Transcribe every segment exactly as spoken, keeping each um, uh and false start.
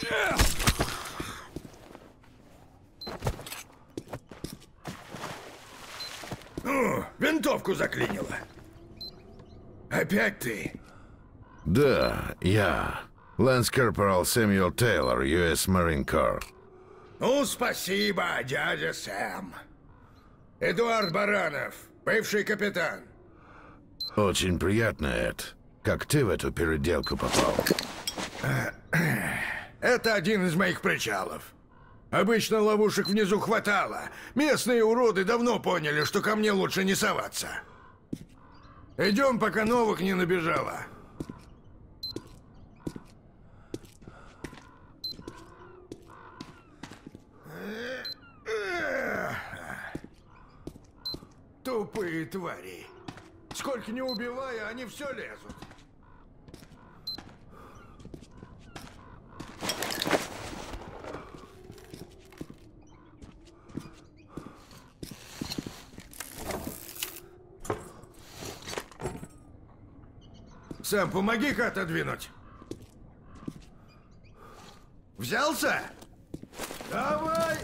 О, винтовку заклинило. Опять ты? Да, я. Lance Corporal Samuel Taylor, ю эс Marine Corps. Ну, спасибо, дядя Сэм. Эдуард Баранов, бывший капитан. Очень приятно, Эд. Как ты в эту переделку попал? Это один из моих причалов. Обычно ловушек внизу хватало. Местные уроды давно поняли, что ко мне лучше не соваться. Идем, пока новых не набежало. Тупые твари. Сколько не убивая, они все лезут. Сэм, помоги-ка отодвинуть. Взялся? Давай!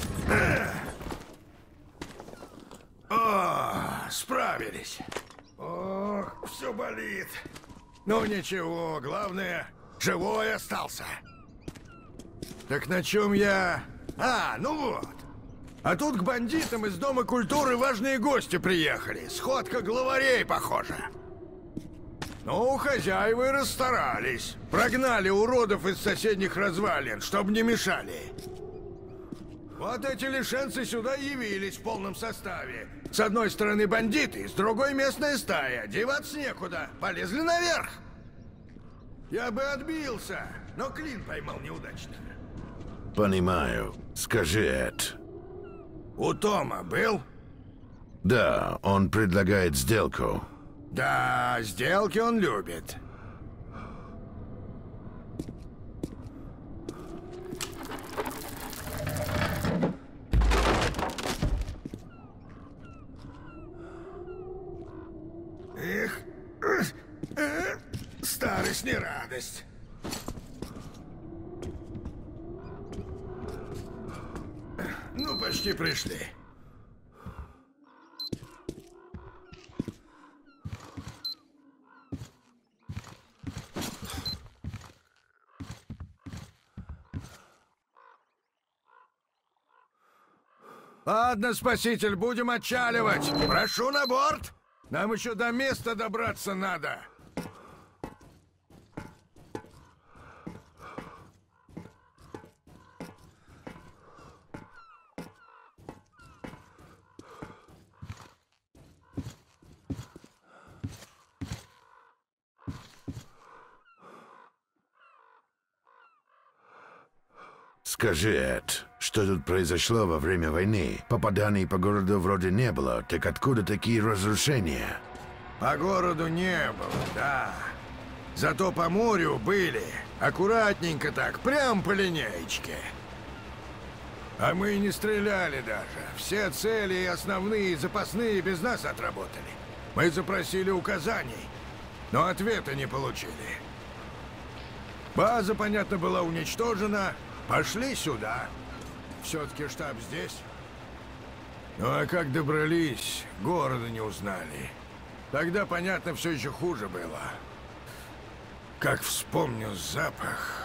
О, справились. Ох, все болит. Ну ничего, главное, живой остался. Так на чем я... А, ну вот. А тут к бандитам из Дома культуры важные гости приехали. Сходка главарей, похоже. Ну, хозяева и расстарались. Прогнали уродов из соседних развалин, чтобы не мешали. Вот эти лишенцы сюда явились в полном составе. С одной стороны бандиты, с другой местная стая. Деваться некуда. Полезли наверх. Я бы отбился, но клин поймал неудачно. Понимаю. Скажи, Эд. У Тома был? Да, он предлагает сделку. Да, сделки он любит. Эх, старость не радость. Ну, почти пришли. Ладно, спаситель, будем отчаливать. Прошу на борт. Нам еще до места добраться надо. Скажи, Эд, что тут произошло во время войны? Попаданий по городу вроде не было, так откуда такие разрушения? По городу не было, да. Зато по морю были. Аккуратненько так, прям по линеечке. А мы и не стреляли даже. Все цели и основные, и запасные без нас отработали. Мы запросили указаний, но ответа не получили. База, понятно, была уничтожена. Пошли сюда. Все-таки штаб здесь. Ну а как добрались, города не узнали. Тогда, понятно, все еще хуже было. Как вспомню запах.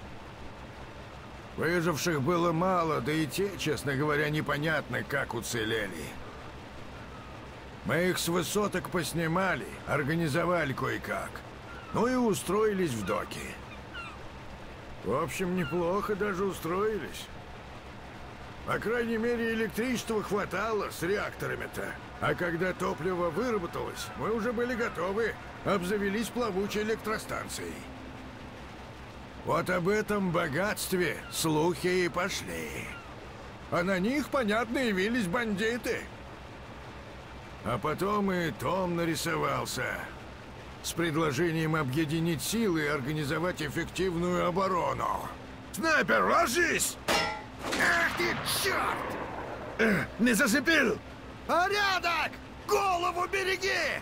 Выживших было мало, да и те, честно говоря, непонятно, как уцелели. Мы их с высоток поснимали, организовали кое-как. Ну и устроились в доки. В общем, неплохо даже устроились. По крайней мере, электричества хватало с реакторами-то. А когда топливо выработалось, мы уже были готовы, обзавелись плавучей электростанцией. Вот об этом богатстве слухи и пошли. А на них, понятно, явились бандиты. А потом и Том нарисовался. С предложением объединить силы и организовать эффективную оборону. Снайпер, ложись! Ах ты, черт! Э, не зацепил! Порядок! Голову береги!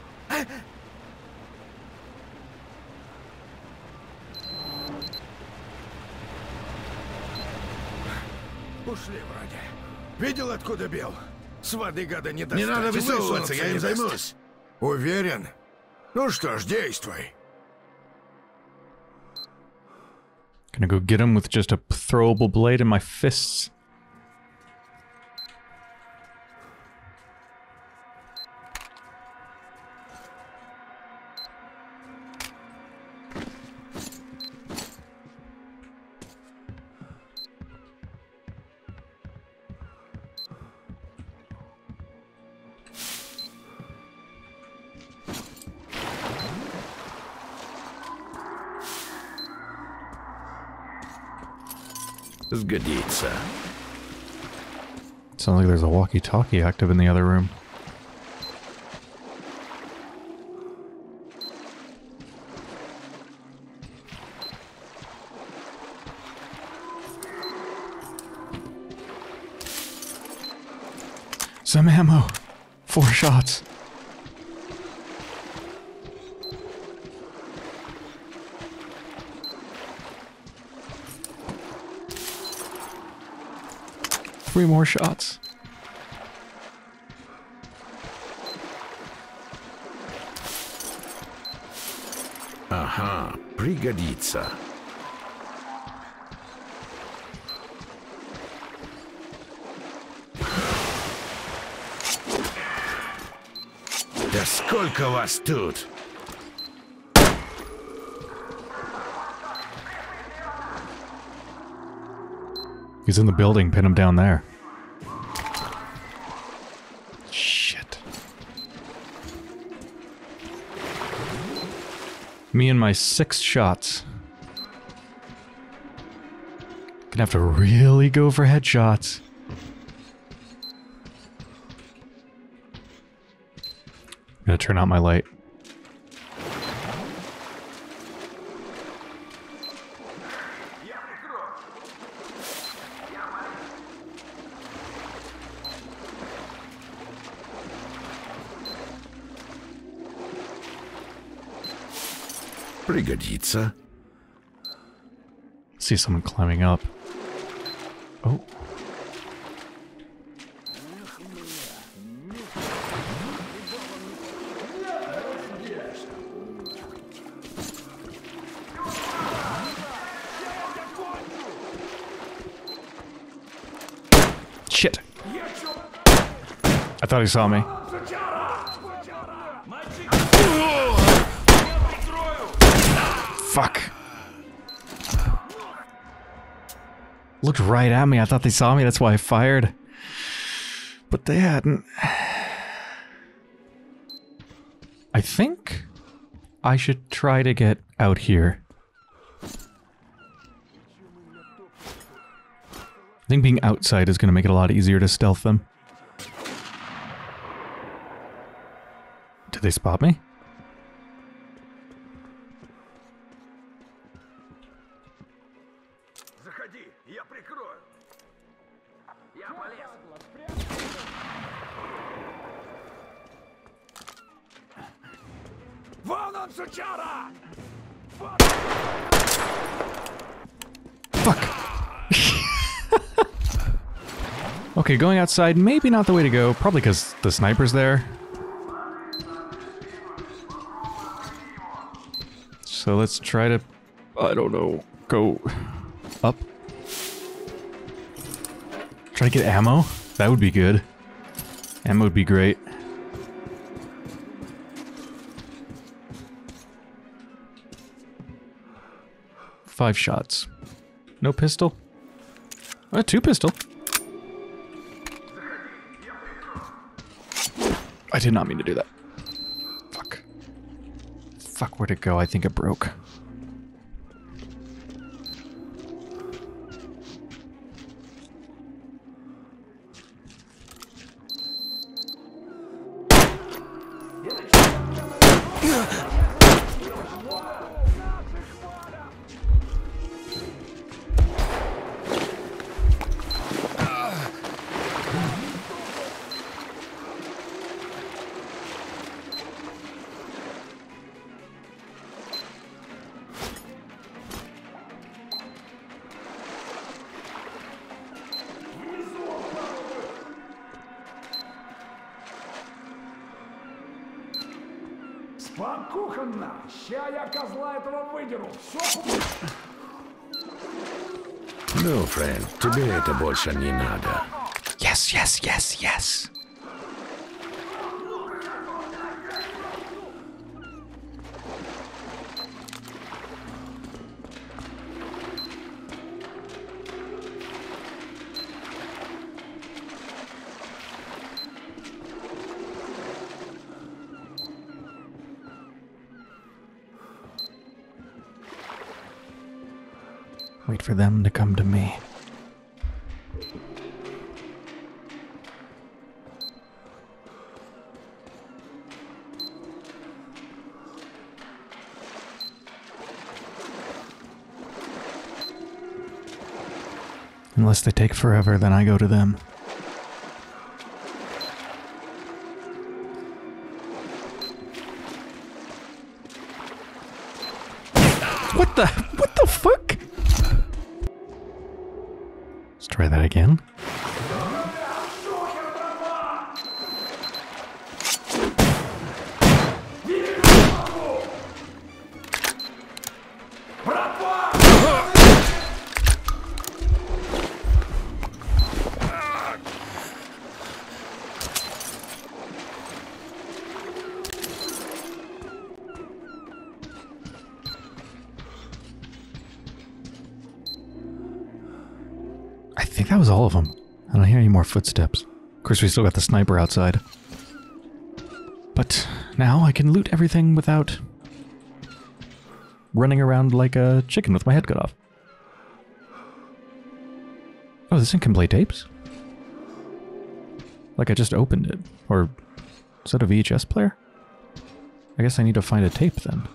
Ушли вроде. Видел, откуда бил? С воды гада не достать. Не надо высовываться, я им займусь. Уверен? Ну что ж, действуй. Gonna go get him with just a throwable blade in my fists. Сгодится. Sounds like there's a walkie-talkie active in the other room. Some ammo. Four shots. Three more shots. Ага, пригодится. Да сколько вас тут? He's in the building, pin him down there. Shit. Me and my six shots. Gonna have to really go for headshots. Gonna turn out my light. Пригодится. See someone climbing up. Oh. Shit. I thought he saw me. Fuck. Looked right at me. I thought they saw me. That's why I fired. But they hadn't. I think I should try to get out here. I think being outside is going to make it a lot easier to stealth them. Did they spot me? Заходи, я прикрою. Я полез. Вон он, сучара! Fuck. Okay, going outside, maybe not the way to go. Probably because the sniper's there. So let's try to, I don't know, go up. Try to get ammo. That would be good. Ammo would be great. Five shots. No pistol? Uh, two pistol. I did not mean to do that. Fuck. Fuck, where'd it go? I think it broke. кухонна. Ща я козла этого выдеру. Все. Ну, Фрэнк, тебе это больше не надо. Yes, yes, yes, yes. Wait for them to come to me. Unless they take forever, then I go to them. What the? What the fuck? Let's try that again. I think that was all of them. I don't hear any more footsteps. Of course, we still got the sniper outside. But now I can loot everything without running around like a chicken with my head cut off. Oh, this thing can play tapes? Like I just opened it. Or is that a V H S player? I guess I need to find a tape then.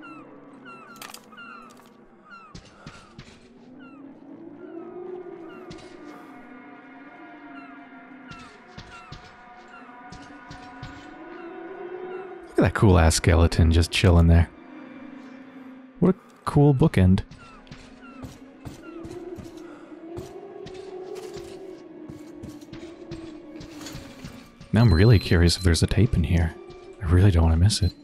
Look at that cool ass skeleton just chilling there. What a cool bookend. Now I'm really curious if there's a tape in here. I really don't want to miss it.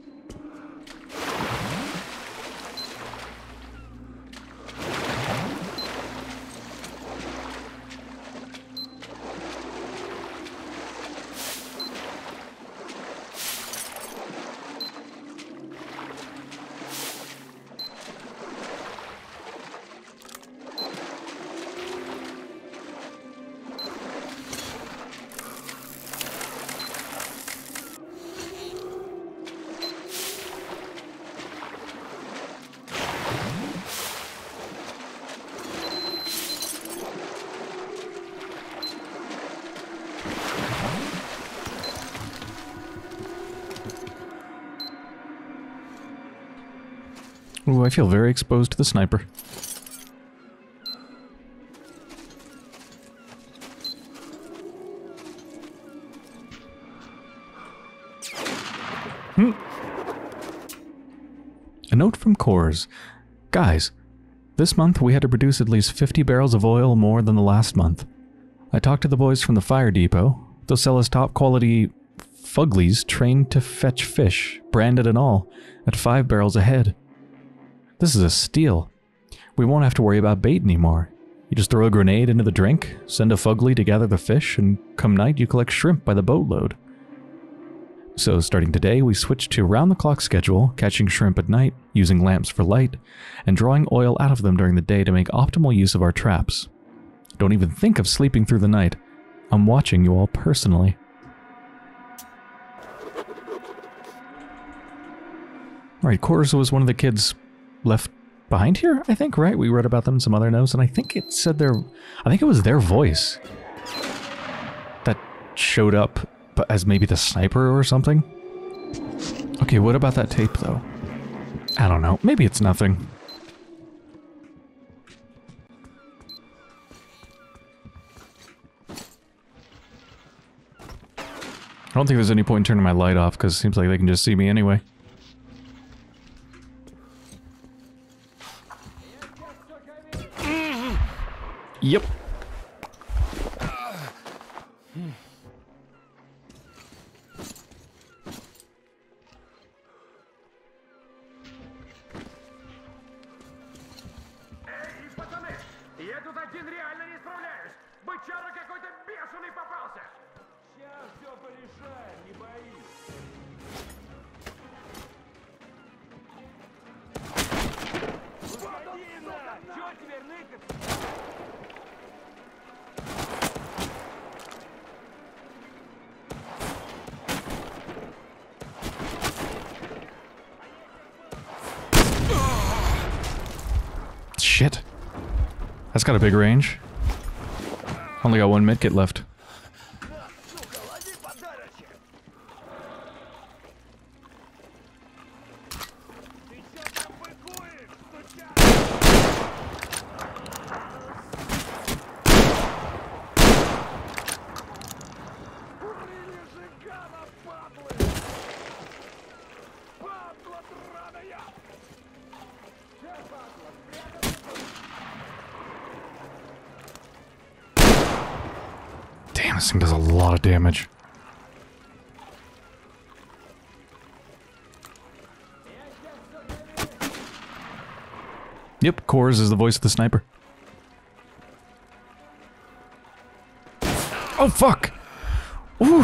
Ooh, I feel very exposed to the sniper. Hmm. A note from Coors. Guys, this month we had to produce at least fifty barrels of oil more than the last month. I talked to the boys from the fire depot. They'll sell us top quality fuglies trained to fetch fish, branded and all, at five barrels a head. This is a steal. We won't have to worry about bait anymore. You just throw a grenade into the drink, send a fugly to gather the fish, and come night you collect shrimp by the boatload. So starting today, we switched to round-the-clock schedule, catching shrimp at night, using lamps for light, and drawing oil out of them during the day to make optimal use of our traps. Don't even think of sleeping through the night. I'm watching you all personally. Alright, Coors was one of the kids left behind here, I think, right? We read about them in some other notes, and I think it said their... I think it was their voice that showed up as maybe the sniper or something. Okay, what about that tape, though? I don't know. Maybe it's nothing. I don't think there's any point in turning my light off, because it seems like they can just see me anyway. Yep. один реально не справляюсь. Бычара какой-то бешеный попался. Сейчас все порешаем, не боись. Господина! Чё теперь ныкаться? Shit. That's got a big range. Only got one medkit left. Damn, this thing does a lot of damage. Yep, Kors is the voice of the sniper. Oh, fuck! Ooh!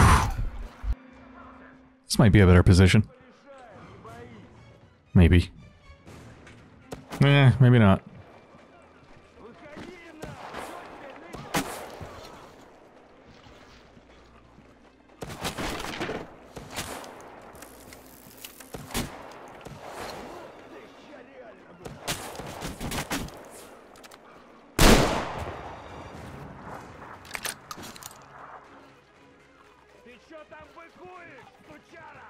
This might be a better position. Maybe. Eh, maybe not. Ты чё там быкуешь, сучара?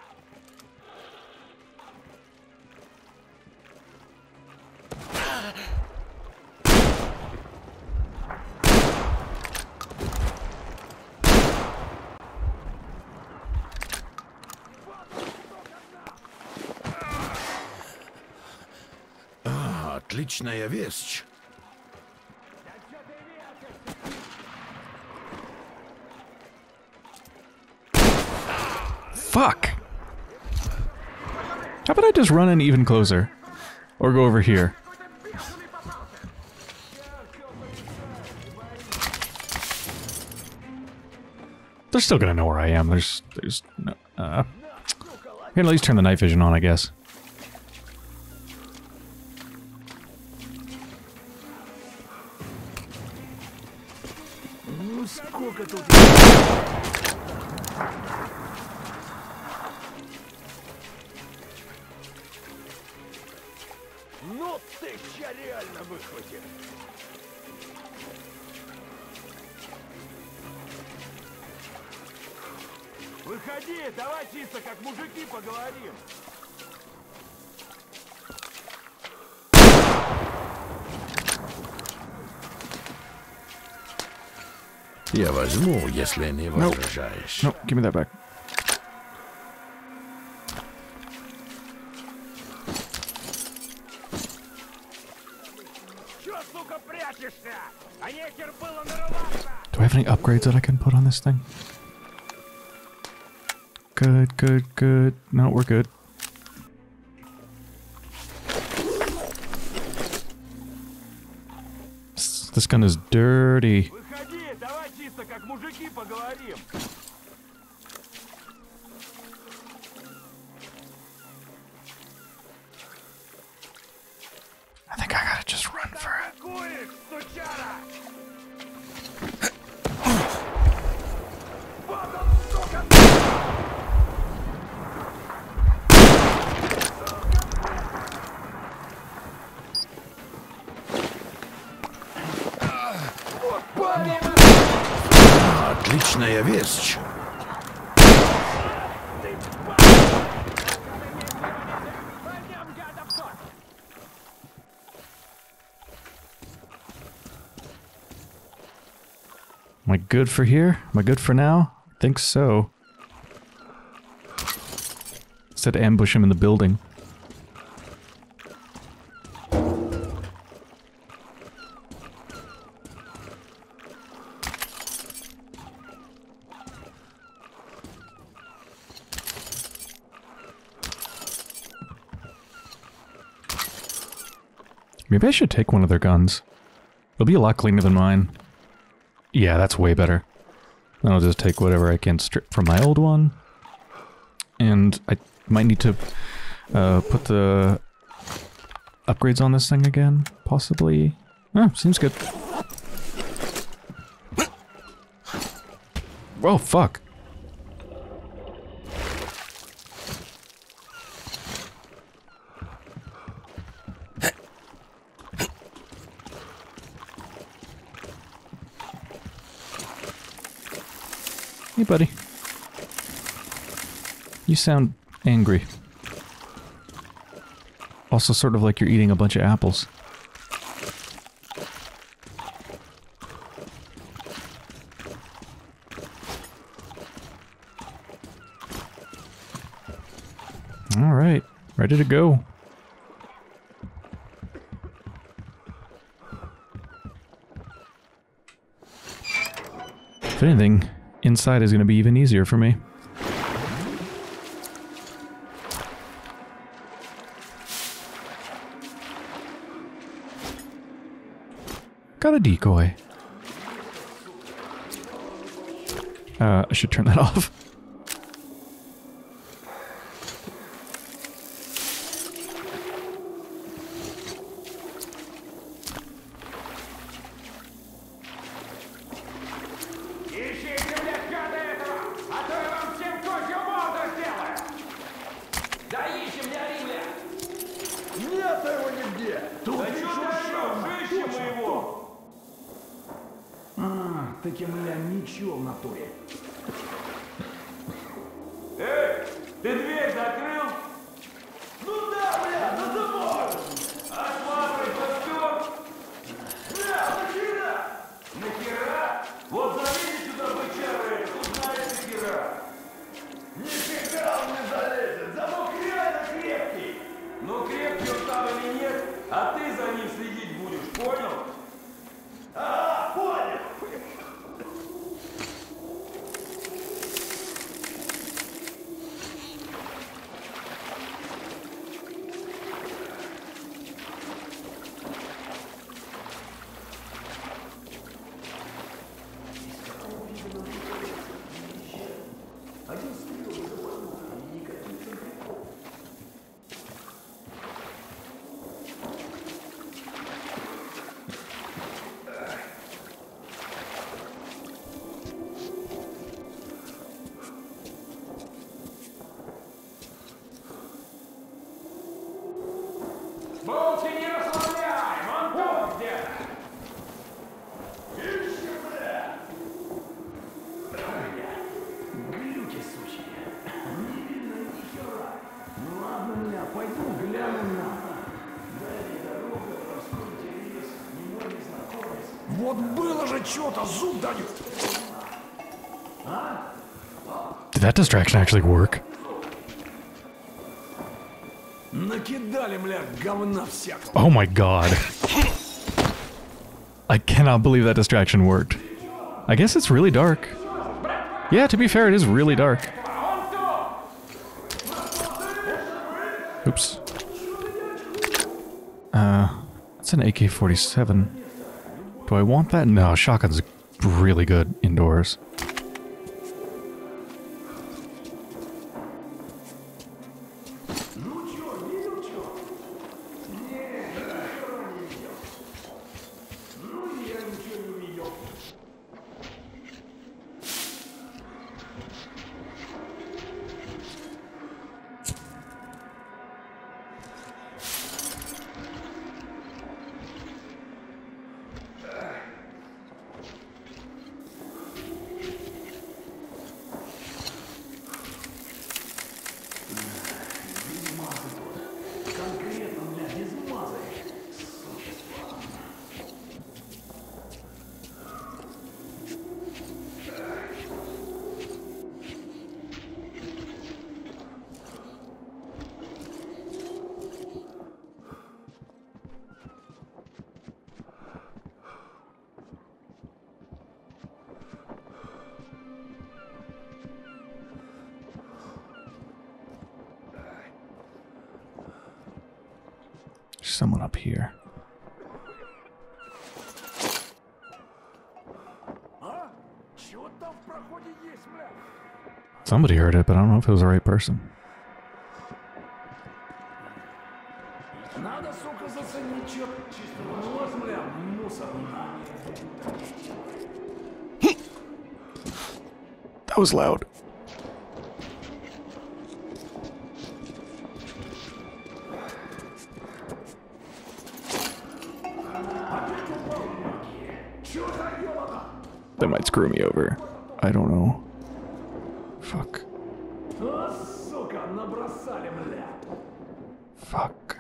А, отличная вещь. Fuck! How about I just run in even closer? Or go over here? They're still gonna know where I am. There's... there's... no... Uh... I can at least turn the night vision on, I guess. Ну сколько тут... Ну ты ща реально выхватил. Выходи, давай чисто как мужики поговорим. Я возьму, если не возражаешь. No, give me that back. Чё, сука, прячешься? А нехер было нарываться! Do I have any upgrades that I can put on this thing? Good, good, good. No, we're good. This, this gun is dirty. Выходи, давай чисто как мужики поговорим. I think I gotta just run for it. Быкуешь, сучара! Вот он, сука! Отличная вещь. Am I good for here? Am I good for now? I think so. Said ambush him in the building. Maybe I should take one of their guns. It'll be a lot cleaner than mine. Yeah, that's way better. Then I'll just take whatever I can strip from my old one. And I might need to uh, put the upgrades on this thing again, possibly. Oh, seems good. Whoa, fuck. Hey, buddy. You sound angry. Also sort of like you're eating a bunch of apples. Alright, ready to go. If anything, inside is going to be even easier for me. Got a decoy. Uh, I should turn that off. Ищите, блядь, гада этого, а то я вам всем козью морду сделаю! Да ищем, не ори, блядь! Нет его нигде! Тут Да чё ты орёшь? Ищем мы его! А, таки, бля, ничего в натуре. Эй, ты дверь закрыл? Ну да, бля, на замок! Осматривай костюм! Бля, нахера? Нахера? Вот залезет сюда бычара, узнаешь нахера! Нифига он не залезет, замок реально крепкий! Ну крепкий он там или нет, а ты за ним следить будешь, понял? А, понял! Молча не расслабляй, вон тут где-то! Ищи, бля! Глюки сучьи. Не видно ни хера. Ну ладно, бля, пойду гляну на. Дай дорога, раскройте лес, немного незнакомец. Вот было же что-то, зуб дают! Did that distraction actually work? Накидали, бля, говна всякого. Oh my god. I cannot believe that distraction worked. I guess it's really dark. Yeah, to be fair, it is really dark. Oops. Uh, that's an A K forty-seven. Do I want that? No, shotgun's really good indoors. Someone up here. там в проходе есть, бля. Somebody heard it, but I don't know if it was the right person. Надо, сука, заценить чё. Вот, бля, мусор. That was loud. That might screw me over. I don't know. Fuck. А, сука, набросали, бля. Fuck.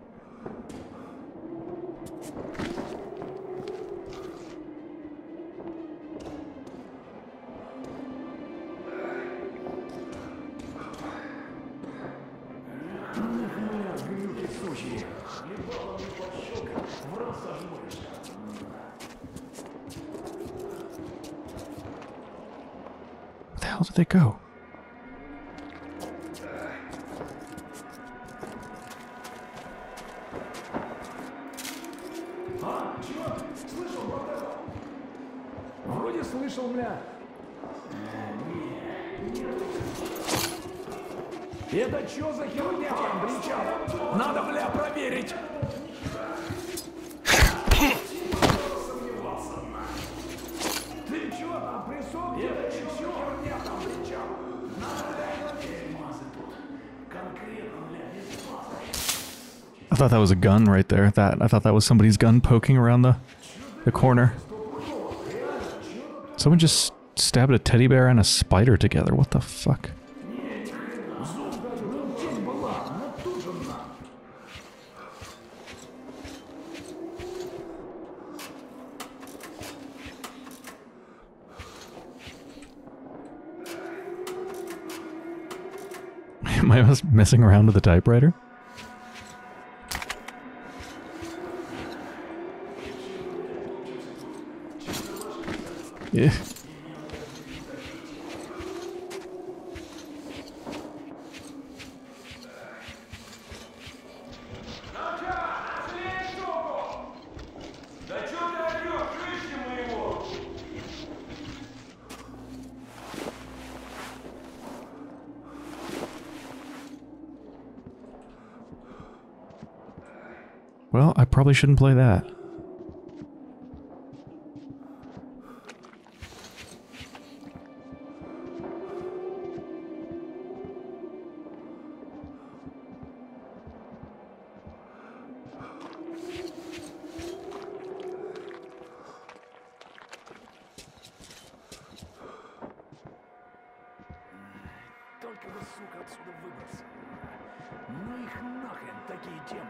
Where the hell did they go? А, чё? Слышал вот это? Вроде слышал, бля. Это чё за херня там, бричал? Надо, бля, проверить. Ты чё там, присох? Это чё за херня там, бричал? Надо, бля, проверить. Мазы тут. Конкретно, бля, без мазы. I thought that was a gun right there. That I thought that was somebody's gun poking around the the corner. Someone just stabbed a teddy bear and a spider together. What the fuck? Am I just messing around with the typewriter? Yeah. Да чё ты орёшь? Ищем мы его! Well, I probably shouldn't play that. Только бы, сука, отсюда выбраться. Ну их нахрен такие темы.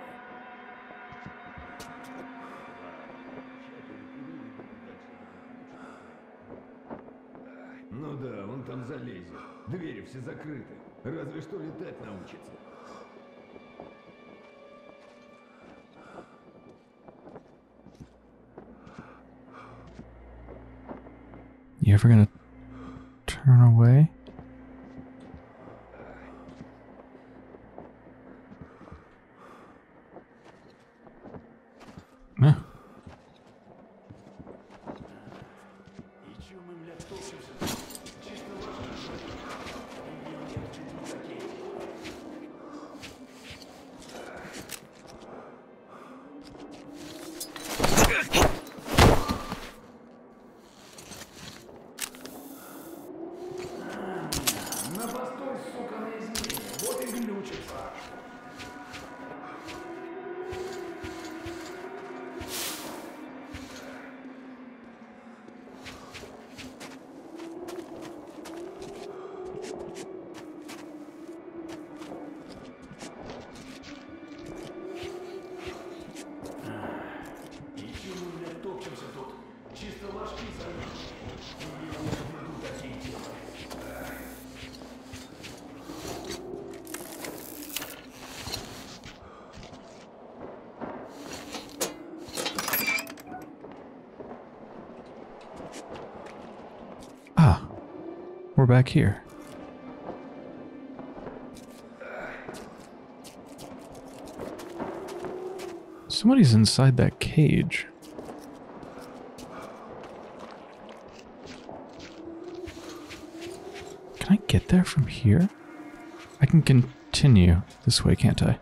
Ну да, он там залезет. Двери все закрыты. Разве что летать научится. You ever gonna turn away? No. И чё мы, блядь, топчемся? Чисто важно. И нет, чуть-чуть такие. На постой, сука, на измене. Вот и глючится. И чё мы, блядь, топчемся тут? Чисто ложки зовем. И я веду такие темы. Ah, we're back here. Somebody's inside that cage. Can I get there from here? I can continue this way, can't I?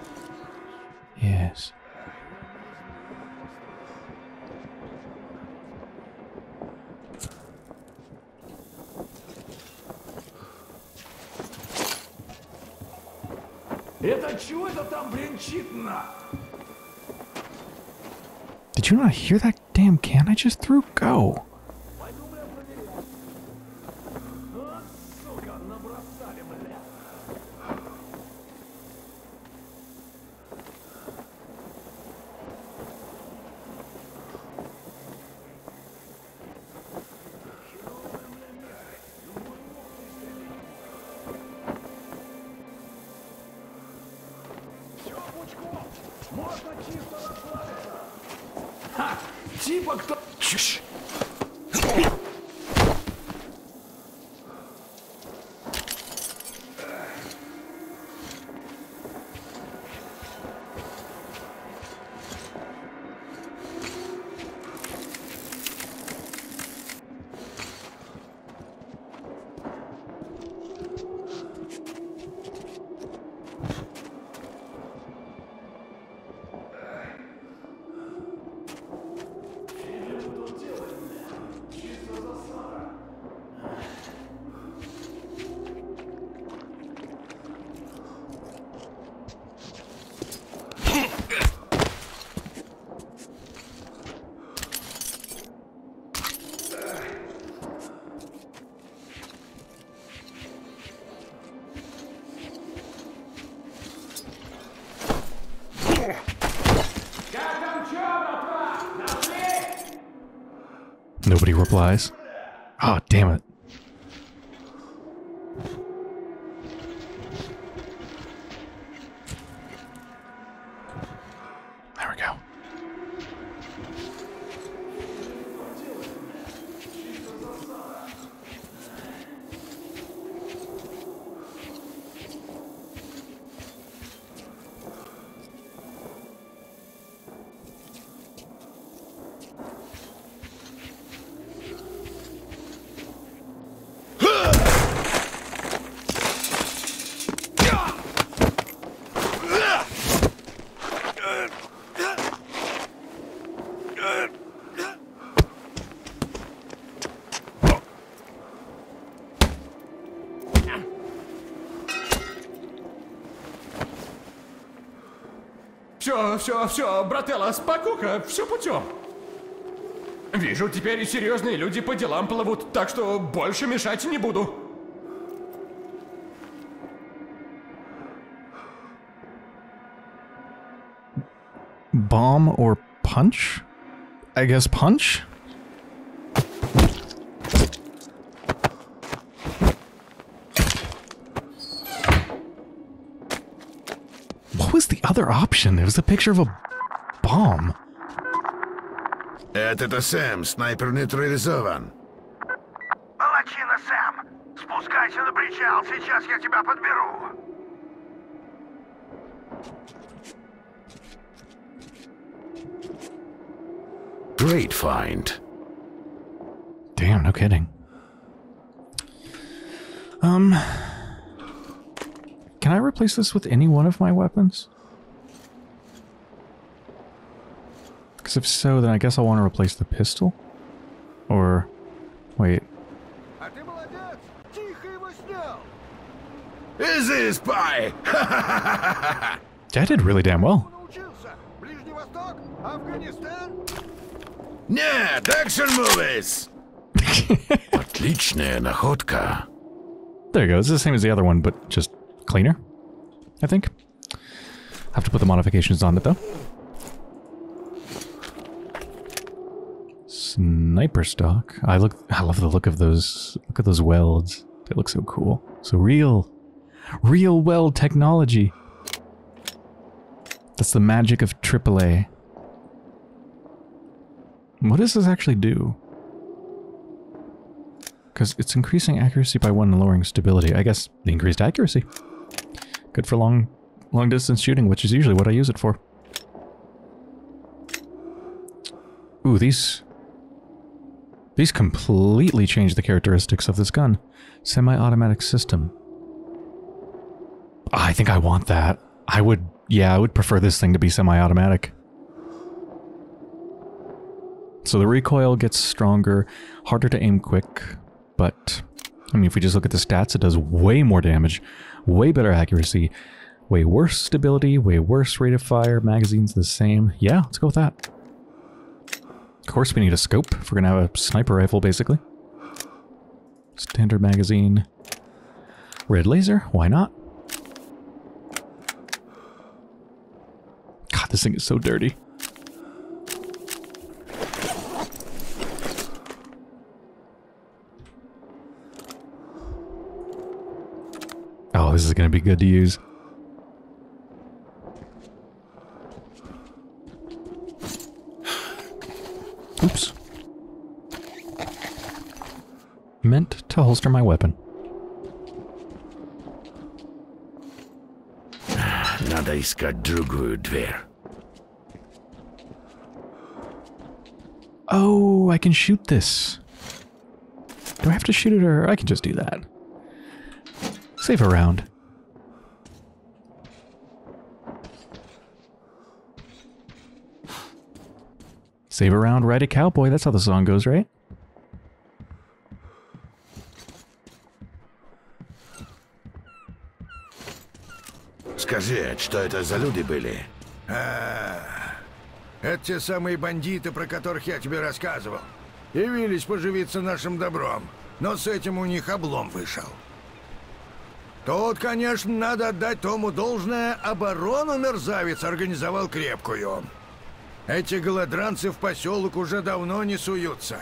Yes. Это чё это там бренчит на? Did you not hear that damn can I just threw? Go. Пойду, бля, проверять. А, сука, набросали, бля. Всё, Пучков, можно чисто расслабиться. Ха! Типа кто... Чш! Nobody replies. Oh, damn it. There we go. Все, все, все, брателла, спокуха, все путем. Вижу, теперь и серьезные люди по делам плывут, так что больше мешать не буду. Bomb or punch? I guess punch? What was the other option? It was a picture of a bomb. Это Сэм, снайпер нейтрализован. Молодчина, Сэм! Спускайся на причал, сейчас я тебя подберу. Great find. Damn, no kidding. Um... Can I replace this with any one of my weapons? Because if so, then I guess I'll want to replace the pistol? Or... wait. Easy, spy! I did really damn well. Нет, action movies! Отличная находка. There you go. It's the same as the other one, but just cleaner, I think. Have to put the modifications on it, though. Sniper stock. I look. I love the look of those. Look at those welds. They look so cool. So real, real weld technology. That's the magic of triple A. What does this actually do? Because it's increasing accuracy by one and lowering stability. I guess the increased accuracy. Good for long, long distance shooting, which is usually what I use it for. Ooh, these... These completely change the characteristics of this gun. Semi-automatic system. Oh, I think I want that. I would, yeah, I would prefer this thing to be semi-automatic. So the recoil gets stronger, harder to aim quick, but, I mean, if we just look at the stats, it does way more damage, way better accuracy, way worse stability, way worse rate of fire, magazine's the same. Yeah, let's go with that. Of course we need a scope if we're gonna have a sniper rifle, basically. Standard magazine. Red laser, why not? God, this thing is so dirty. Oh, this is gonna be good to use. Oops. Meant to holster my weapon. Надо искать другую дверь. Oh, I can shoot this. Do I have to shoot it, or I can just do that? Save a round. Save a round, ride a cowboy. That's how the song goes, right? Скажи, что это за люди были? А, это те самые бандиты, про которых я тебе рассказывал. Явились поживиться нашим добром, но с этим у них облом вышел. Тут, конечно, надо отдать Тому должное, оборону мерзавец организовал крепкую. Эти голодранцы в поселок уже давно не суются.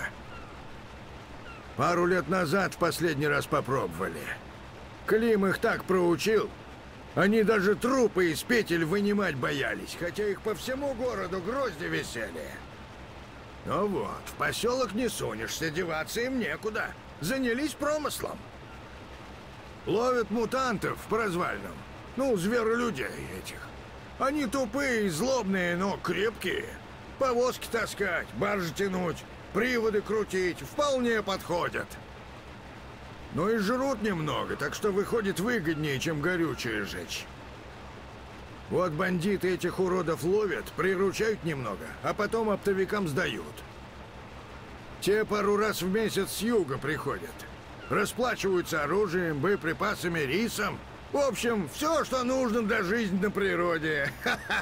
Пару лет назад в последний раз попробовали. Клим их так проучил, они даже трупы из петель вынимать боялись, хотя их по всему городу грозди висели. Ну вот, в поселок не сунешься, деваться им некуда. Занялись промыслом. Ловят мутантов по развалинам. Ну, зверолюдей этих. Они тупые и злобные, но крепкие. Повозки таскать, баржи тянуть, приводы крутить вполне подходят. Ну и жрут немного, так что выходит выгоднее, чем горючее жечь. Вот бандиты этих уродов ловят, приручают немного, а потом оптовикам сдают. Те пару раз в месяц с юга приходят. Расплачиваются оружием, боеприпасами, рисом. В общем, все, что нужно для жизни на природе.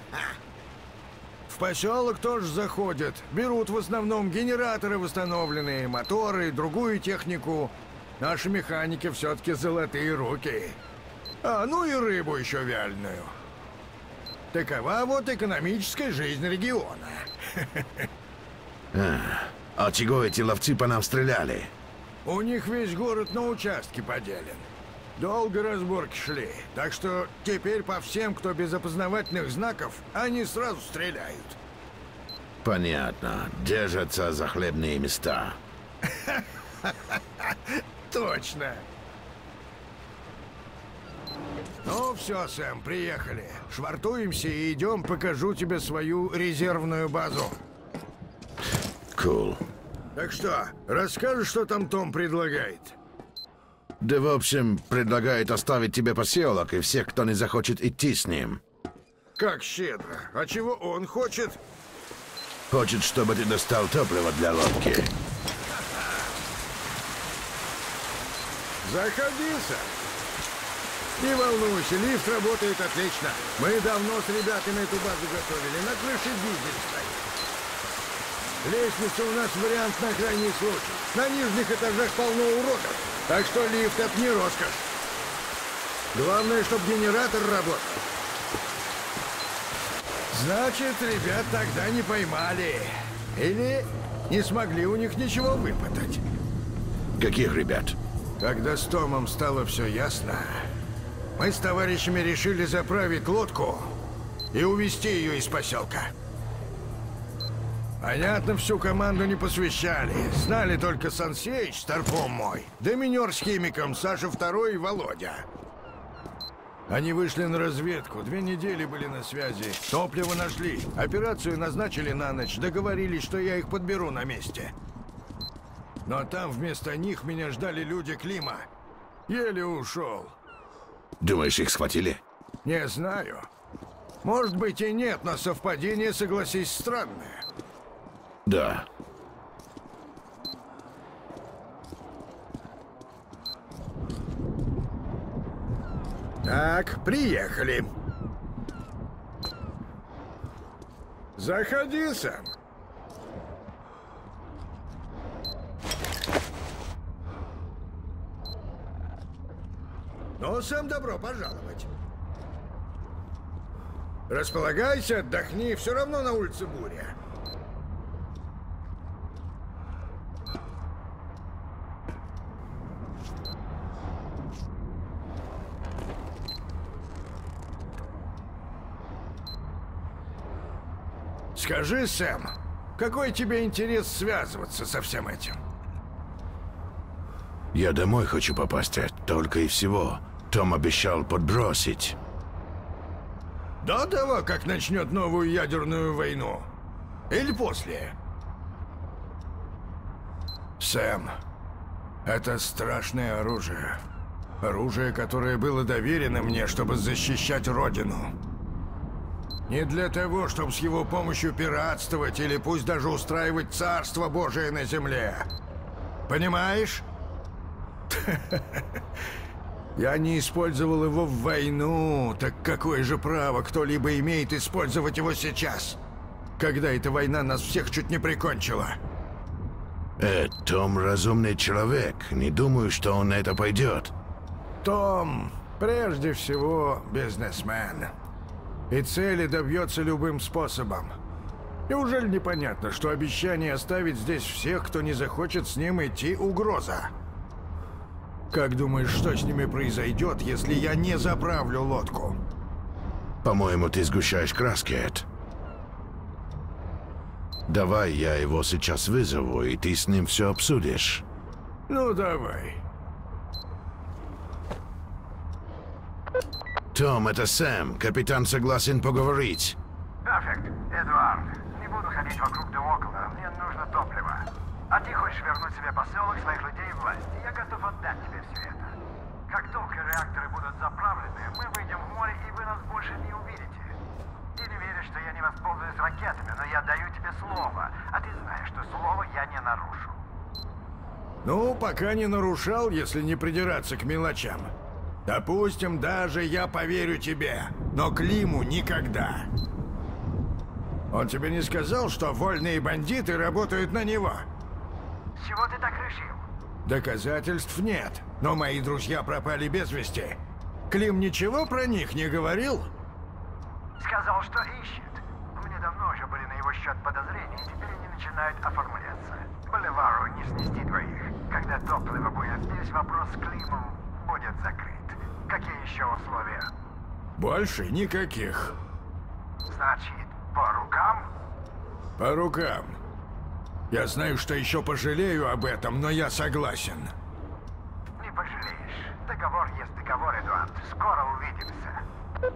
В поселок тоже заходят. Берут в основном генераторы восстановленные, моторы, другую технику. Наши механики все-таки золотые руки. А, ну и рыбу еще вяленую. Такова вот экономическая жизнь региона. А, а чего эти ловцы по нам стреляли? У них весь город на участке поделен. Долго разборки шли, так что теперь по всем, кто без опознавательных знаков, они сразу стреляют. Понятно. Держатся за хлебные места. Точно. Ну все, Сэм, приехали. Швартуемся и идем, покажу тебе свою резервную базу. Cool. Так что, расскажешь, что там Том предлагает? Да, в общем, предлагает оставить тебе поселок и всех, кто не захочет идти с ним. Как щедро. А чего он хочет? Хочет, чтобы ты достал топливо для лодки. Заходи, Сэм. Не волнуйся, лифт работает отлично. Мы давно с ребятами эту базу готовили. На крыше дизель стоит. Лестница у нас вариант на крайний случай. На нижних этажах полно уродов. Так что лифт — это не роскошь. Главное, чтобы генератор работал. Значит, ребят тогда не поймали. Или не смогли у них ничего выпытать. Каких ребят? Когда с Томом стало все ясно, мы с товарищами решили заправить лодку и увезти ее из поселка. Понятно, всю команду не посвящали. Знали только Сансеич, старпом мой, да минер с химиком, Саша Второй и Володя. Они вышли на разведку, две недели были на связи. Топливо нашли, операцию назначили на ночь, договорились, что я их подберу на месте. но там вместо них меня ждали люди Клима. Еле ушел. Думаешь, их схватили? Не знаю. Может быть и нет, но совпадение, согласись, странное. Да. Так, приехали. Заходи, Сэм. Ну, Сэм, добро пожаловать. Располагайся, отдохни, все равно на улице буря. Скажи, Сэм, какой тебе интерес связываться со всем этим? Я домой хочу попасть, только и всего. Том обещал подбросить. До того, как начнет новую ядерную войну? Или после? Сэм, это страшное оружие. Оружие, которое было доверено мне, чтобы защищать Родину. Не для того, чтобы с его помощью пиратствовать или пусть даже устраивать Царство Божие на земле. Понимаешь? Я не использовал его в войну, так какое же право кто-либо имеет использовать его сейчас, когда эта война нас всех чуть не прикончила? Э, Том разумный человек. Не думаю, что он на это пойдет. Том, прежде всего, бизнесмен. И цели добьется любым способом. Неужели непонятно, что обещание оставить здесь всех, кто не захочет с ним идти, угроза? Как думаешь, что с ними произойдет, если я не заправлю лодку? По-моему, ты сгущаешь краски, Эд. Давай я его сейчас вызову, и ты с ним все обсудишь. Ну, давай. Том, это Сэм. Капитан согласен поговорить. Перфект. Эдуард, не буду ходить вокруг да около. Мне нужно топливо. А ты хочешь вернуть себе поселок, своих людей и власть. Я готов отдать тебе все это. Как только реакторы будут заправлены, мы выйдем в море, и вы нас больше не увидите. Ты не веришь, что я не воспользуюсь ракетами, но я даю тебе слово. А ты знаешь, что слово я не нарушу. Ну, пока не нарушал, если не придираться к мелочам. Допустим, даже я поверю тебе, но Климу никогда. Он тебе не сказал, что вольные бандиты работают на него? С чего ты так решил? Доказательств нет, но мои друзья пропали без вести. Клим ничего про них не говорил? Сказал, что ищет. У меня давно уже были на его счет подозрения, и теперь они начинают оформляться. Боливару не снести двоих. Когда топливо будет здесь, вопрос с Климом будет закрыт. Какие еще условия? Больше никаких. Значит, по рукам? По рукам. Я знаю, что еще пожалею об этом, но я согласен. Не пожалеешь. Договор есть договор, Эдуард. Скоро увидимся.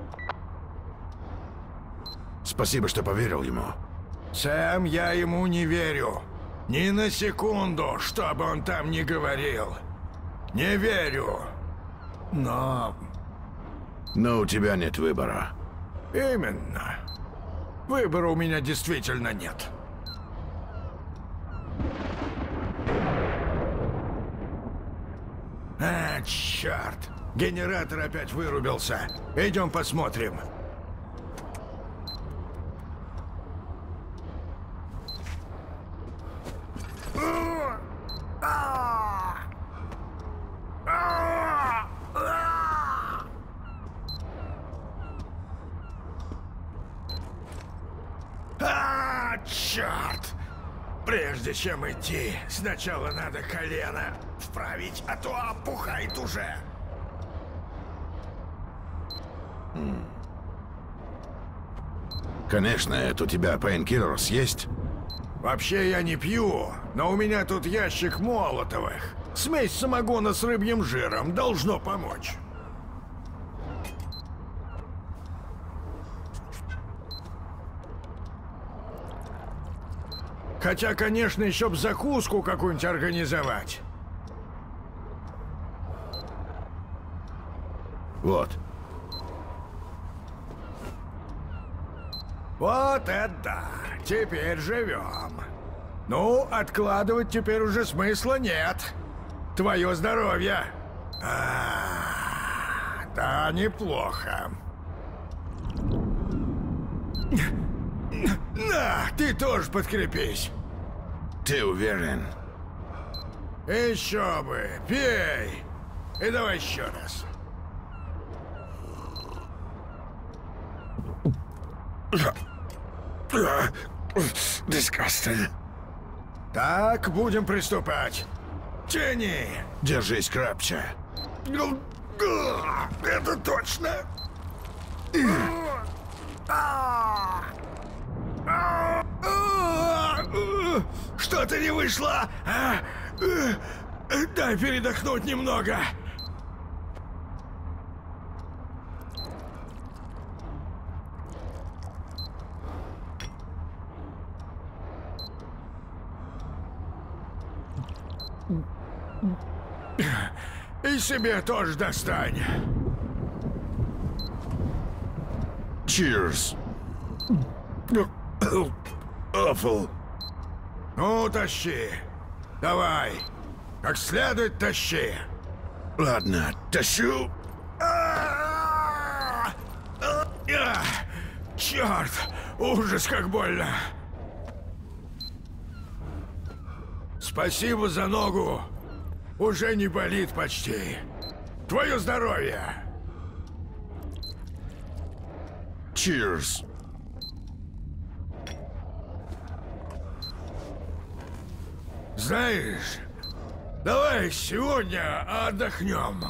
Спасибо, что поверил ему. Сэм, я ему не верю. Ни на секунду, что бы он там ни говорил. Не верю. Но... Но у тебя нет выбора. Именно. Выбора у меня действительно нет. А, черт! Генератор опять вырубился. Идем посмотрим. А, черт! Прежде чем идти, сначала надо колено вправить, а то опухает уже. Конечно, это у тебя пейнкиллерс есть? Вообще я не пью, но у меня тут ящик молотовых. Смесь самогона с рыбьим жиром должно помочь. Хотя, конечно, еще б закуску какую-нибудь организовать. Вот. Вот это да! Теперь живем. Ну, откладывать теперь уже смысла нет. Твое здоровье. А, да, неплохо. На, ты тоже подкрепись. Ты уверен? Еще бы, пей. И давай еще раз. Disgusting. Так, будем приступать. Тяни. Держись крепче. Это точно. Что-то не вышло. Дай передохнуть немного. И себе тоже достань. Cheers. Awful. Ну, тащи. Давай. Как следует тащи. Ладно, тащу. Черт! Ужас, как больно. Спасибо за ногу. Уже не болит почти. Твое здоровье. Cheers. Знаешь, давай сегодня отдохнем.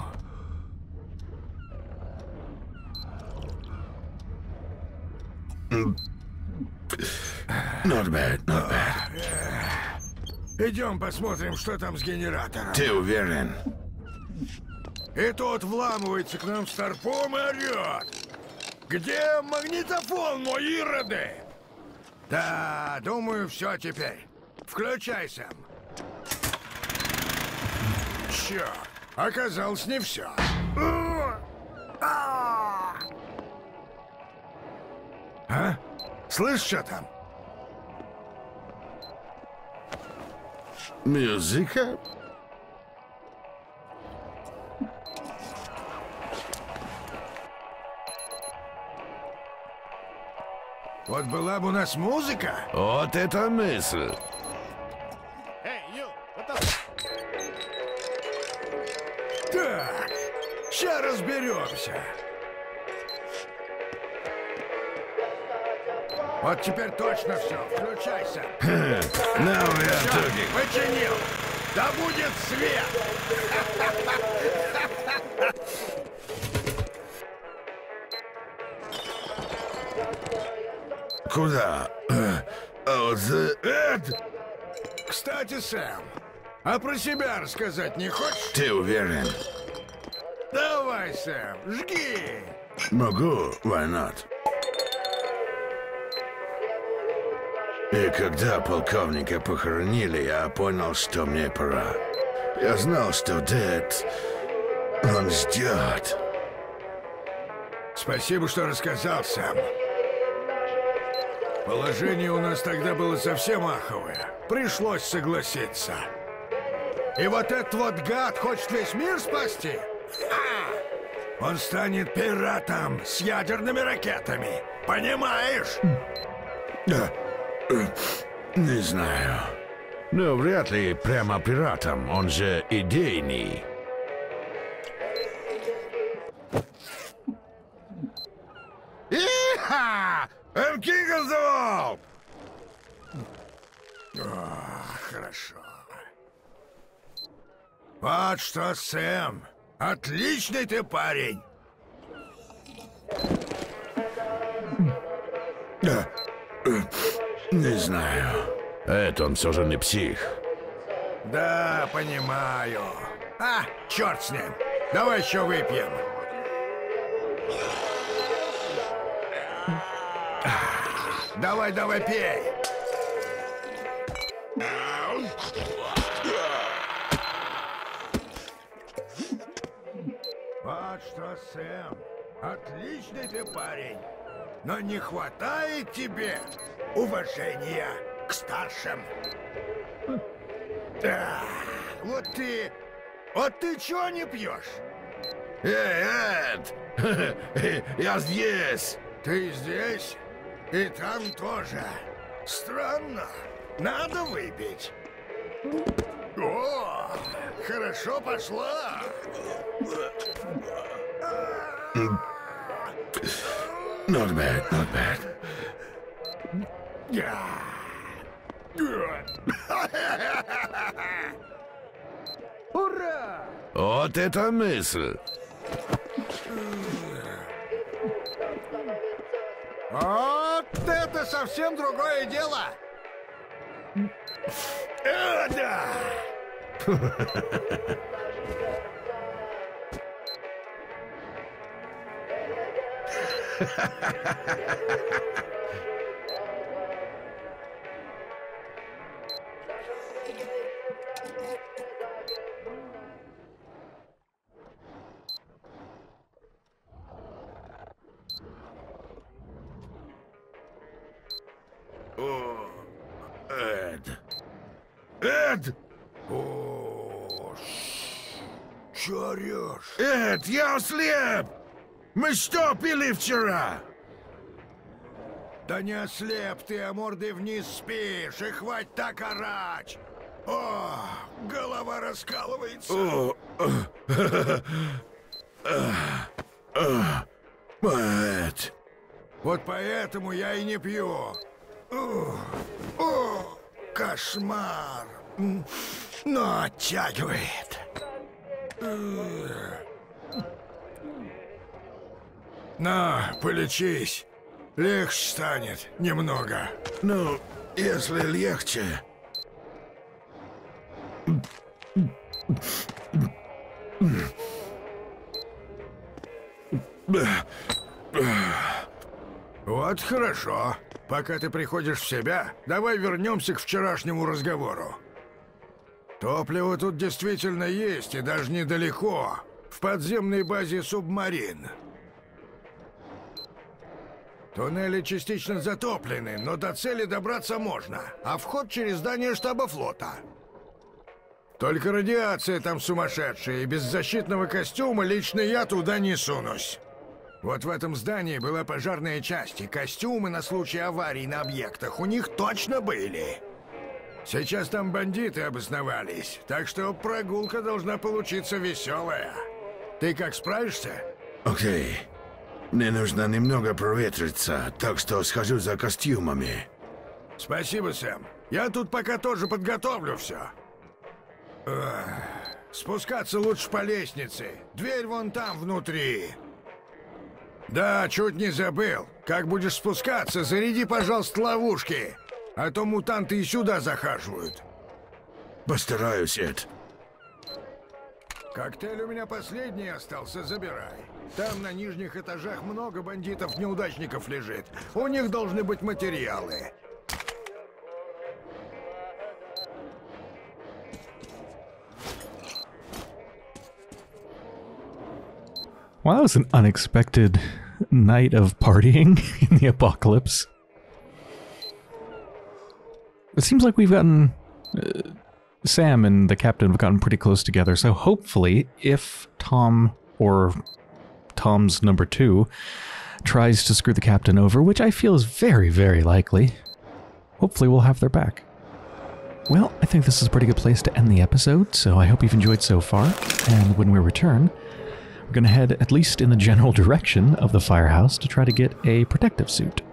Not bad, not bad. Идем посмотрим, что там с генератором. Ты уверен? И тот вламывается к нам с торпом и орет. Где магнитофон, мой ироды? Да, думаю, все теперь. Включайся. Черт, оказалось не все. А? Слышь, что там? Музыка? Вот была бы у нас музыка. Вот это мысль. Так, сейчас разберемся. Вот теперь точно все. Включайся. Now we are Всё, talking. починил. Да будет свет. Куда? А вот за это? Кстати, Сэм, а про себя рассказать не хочешь? Ты уверен? Давай, Сэм, жги. Могу, why not? И когда полковника похоронили, я понял, что мне пора. Я знал, что Дэд, он ждет. Спасибо, что рассказал, Сэм. Положение у нас тогда было совсем аховое. Пришлось согласиться. И вот этот вот гад хочет весь мир спасти? Ха! Он станет пиратом с ядерными ракетами. Понимаешь? Не знаю. Но вряд ли прямо пиратом, он же идейный. Иха! I'm king of the world! О, хорошо. Вот что, Сэм. Отличный ты парень. Не знаю. Это он все же не псих. Да, понимаю. А, черт с ним. Давай еще выпьем. Давай, давай, пей. Вот что, Сэм, отличный ты парень, но не хватает тебе уважения к старшим. Да, вот ты... Вот ты чё не пьешь? Эй, Эд! Я здесь! Ты здесь? И там тоже. Странно. Надо выпить. О, хорошо пошла. Not bad, not bad. Ура! Вот это мысль! Вот это совсем другое дело! Э, да! О, Эд! Эд! О, чё орёшь? Эд, я ослеп! Мы что пили вчера? Да не ослеп ты, а мордой вниз спишь, и хватит так орать! О, голова раскалывается! О, Эд! Вот поэтому я и не пью. О, о, кошмар! М, Но оттягивает. На, полечись. Легче станет немного. Ну, если легче... Вот хорошо. Пока ты приходишь в себя, давай вернемся к вчерашнему разговору. Топливо тут действительно есть, и даже недалеко. В подземной базе «Субмарин». Туннели частично затоплены, но до цели добраться можно, а вход через здание штаба флота. Только радиация там сумасшедшая, и без защитного костюма лично я туда не сунусь. Вот в этом здании была пожарная часть, и костюмы на случай аварий на объектах у них точно были. Сейчас там бандиты обосновались, так что прогулка должна получиться веселая. Ты как, справишься? Окей. Мне нужно немного проветриться, так что схожу за костюмами. Спасибо, Сэм. Я тут пока тоже подготовлю все. Эх, спускаться лучше по лестнице. Дверь вон там внутри. Да, чуть не забыл. Как будешь спускаться, заряди, пожалуйста, ловушки. А то мутанты и сюда захаживают. Постараюсь, Эд. Коктейль у меня последний остался, забирай. Там на нижних этажах много бандитов-неудачников лежит. У них должны быть материалы. Well, that was an unexpected night of partying in the apocalypse. It seems like we've gotten... Uh, Sam and the captain have gotten pretty close together, so hopefully, if Tom, or Tom's number two, tries to screw the captain over, which I feel is very, very likely, hopefully we'll have their back. Well, I think this is a pretty good place to end the episode, so I hope you've enjoyed so far, and when we return, we're going to head at least in the general direction of the firehouse to try to get a protective suit.